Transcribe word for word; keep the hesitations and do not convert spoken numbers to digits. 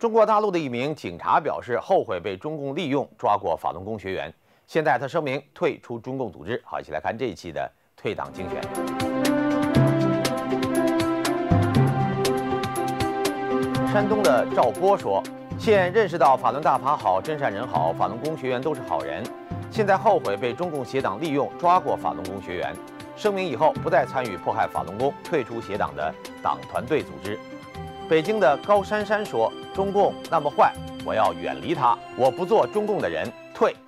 中国大陆的一名警察表示，后悔被中共利用抓过法轮功学员。现在他声明退出中共组织。好，一起来看这一期的退党精选。山东的赵波说，现认识到法轮大法好，真善人好，法轮功学员都是好人。现在后悔被中共邪党利用抓过法轮功学员，声明以后不再参与迫害法轮功，退出邪党的党团队组织。北京的高珊珊说，中共那么坏，我要远离他，我不做中共的人，退。